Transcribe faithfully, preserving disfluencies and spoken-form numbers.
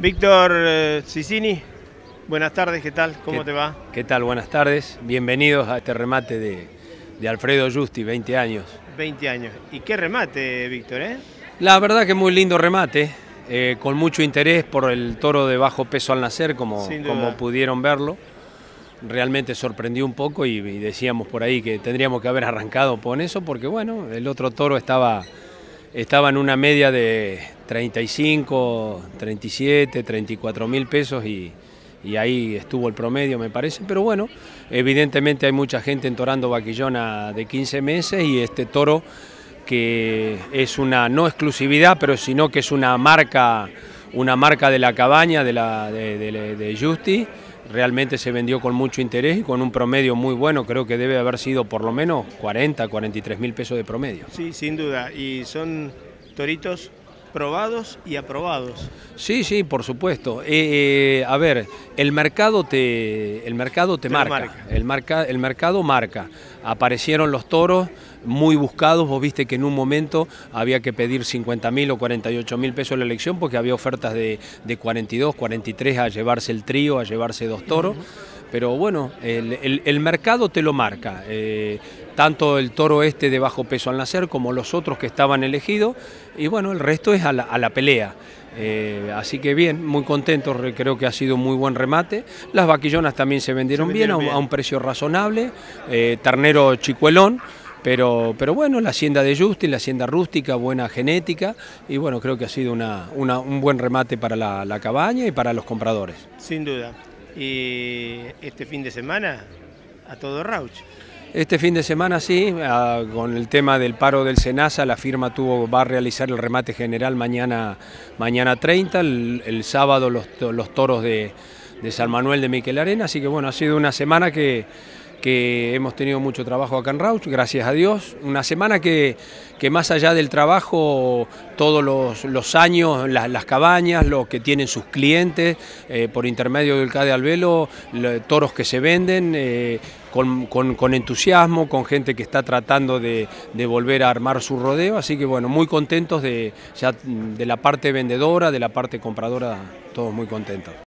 Víctor eh, Cicini, buenas tardes, ¿qué tal? ¿Cómo ¿Qué, te va? ¿Qué tal? Buenas tardes. Bienvenidos a este remate de, de Alfredo Justi, veinte años. veinte años. ¿Y qué remate, Víctor, eh? La verdad que muy lindo remate, eh, con mucho interés por el toro de bajo peso al nacer, como, como pudieron verlo. Realmente sorprendió un poco y, y decíamos por ahí que tendríamos que haber arrancado con eso, porque bueno, el otro toro estaba... Estaba en una media de treinta y cinco, treinta y siete, treinta y cuatro mil pesos y, y ahí estuvo el promedio, me parece. Pero bueno, evidentemente hay mucha gente entorando vaquillona de quince meses y este toro que es una no exclusividad, pero sino que es una marca, una marca de la cabaña de, la, de, de, de Justi. Realmente se vendió con mucho interés y con un promedio muy bueno, creo que debe haber sido por lo menos cuarenta, cuarenta y tres mil pesos de promedio. Sí, sin duda, y son toritos probados y aprobados. Sí, sí, por supuesto. Eh, a ver, el mercado te, el mercado te, te marca, marca. El, marca, el mercado marca. Aparecieron los toros muy buscados, vos viste que en un momento había que pedir cincuenta mil o cuarenta y ocho mil pesos la elección porque había ofertas de, de cuarenta y dos, cuarenta y tres a llevarse el trío, a llevarse dos toros. Uh-huh. Pero bueno, el, el, el mercado te lo marca, eh, tanto el toro este de bajo peso al nacer como los otros que estaban elegidos, y bueno, el resto es a la, a la pelea. Eh, así que bien, muy contentos, creo que ha sido un muy buen remate. Las vaquillonas también se vendieron, se vendieron bien, bien, a un, a un precio razonable, eh, ternero chicuelón. Pero, pero bueno, la hacienda de Justi, la hacienda rústica, buena genética y bueno, creo que ha sido una, una, un buen remate para la, la cabaña y para los compradores. Sin duda. Y este fin de semana, a todo Rauch. Este fin de semana sí, a, con el tema del paro del SENASA, la firma tuvo, va a realizar el remate general mañana, mañana treinta, el, el sábado los, los toros de, de San Manuel de Miquel Arena, así que bueno, ha sido una semana que... que hemos tenido mucho trabajo acá en Rauch, gracias a Dios. Una semana que, que más allá del trabajo, todos los, los años, las, las cabañas, lo que tienen sus clientes, eh, por intermedio del C A D E Albelo, toros que se venden, eh, con, con, con entusiasmo, con gente que está tratando de, de volver a armar su rodeo. Así que bueno, muy contentos de, ya de la parte vendedora, de la parte compradora, todos muy contentos.